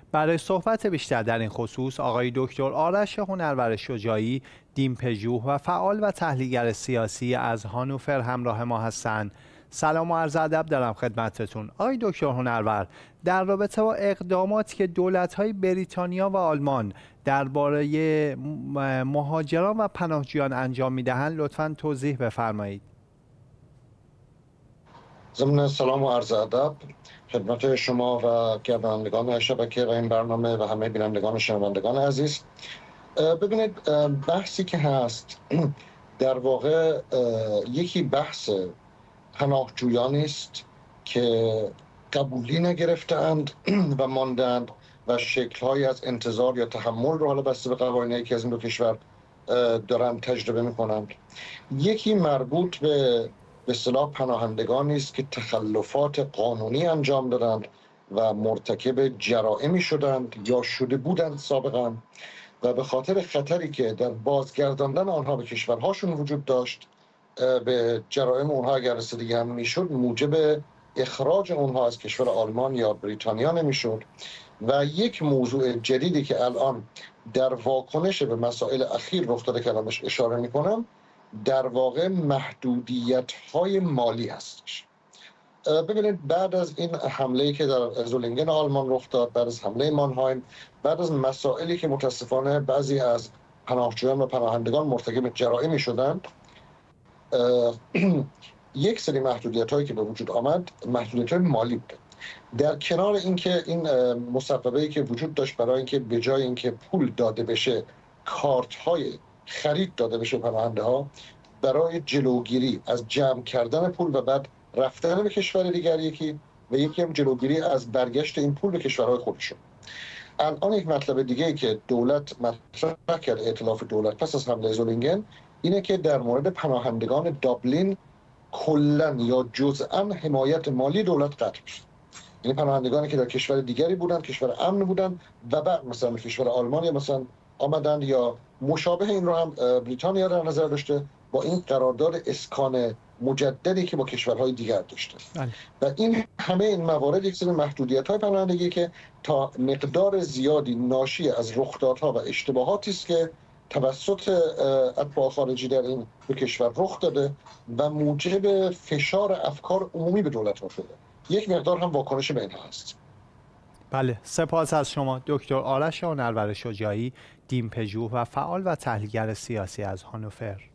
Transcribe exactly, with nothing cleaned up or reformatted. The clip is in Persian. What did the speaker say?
برای صحبت بیشتر در این خصوص آقای دکتر آرش هنرور شجاعی، دیمپژوه و فعال و تحلیلگر سیاسی از هانوفر همراه ما هستند. سلام و عرض ادب دارم خدمتتون. آقای دکتر هنرور، در رابطه با اقداماتی که دولت‌های بریتانیا و آلمان درباره مهاجران و پناهجویان انجام می‌دهند لطفاً توضیح بفرمایید. ضمن سلام و عرض ادب خدمت شما و گردانندگان شبکه و این برنامه و همه بینندگان و شنوندگان عزیز. ببینید، بحثی که هست در واقع یکی بحث پناهجویانی است که قبولی نگرفتند و ماندند و شکل‌هایی از انتظار یا تحمل رو حالا بسته به قوانینی که از این دو کشور دارن تجربه می‌کنند. یکی مربوط به به اصطلاح پناهندگانی است که تخلفات قانونی انجام دادند و مرتکب جرائمی شدند یا شده بودند سابقا و به خاطر خطری که در بازگرداندن آنها به کشورهاشون وجود داشت، به جرائم اونها اگر رسیدگی هم میشد موجب اخراج اونها از کشور آلمان یا بریتانیا نمیشد. و یک موضوع جدیدی که الان در واکنش به مسائل اخیر رخ داده که الانش اشاره میکنم، در واقع محدودیت‌های مالی هستش. ببینید، بعد از این حمله‌ای که در زولینگن آلمان رخ داد، بعد از حمله مانهایم، بعد از مسائلی که متاسفانه بعضی از پناهجویان و پناهندگان مرتکب جرائمی شدند، یک سری محدودیت‌هایی که به وجود آمد محدودیت‌های مالی بود. در کنار اینکه این مسببه‌ای که وجود داشت برای اینکه به جای اینکه پول داده بشه کارت‌های خرید داده بشه پناهنده ها برای جلوگیری از جمع کردن پول و بعد رفتن به کشور دیگر، یکی و یکی هم جلوگیری از برگشت این پول به کشورهای خودشون. الان یک مطلب دیگه ای که دولت مطرح کرد، ائتلاف دولت پس از حمله زولینگن، اینه که در مورد پناهندگان دابلین کلا یا جزءا حمایت مالی دولت قطع شد. یعنی پناهندگانی که در کشور دیگری بودن، کشور امن بودن و بعد مثلا کشور آلمان یا مثلا آمدن یا مشابه این رو هم بریتانیا در نظر داشته با این قرارداد اسکان مجددی که با کشورهای دیگر داشته. و این همه این موارد یک سری محدودیت‌های پناهندگی که تا مقدار زیادی ناشی از رخدادها و اشتباهاتی است که توسط اتباع خارجی در این دو کشور رخ داده و موجب فشار افکار عمومی به دولت‌ها شده. یک مقدار هم واکنش به اینها هست. بله، سپاس از شما دکتر آرش هنرور شجاعی، دیمپژوه و فعال و تحلیلگر سیاسی از هانوفر.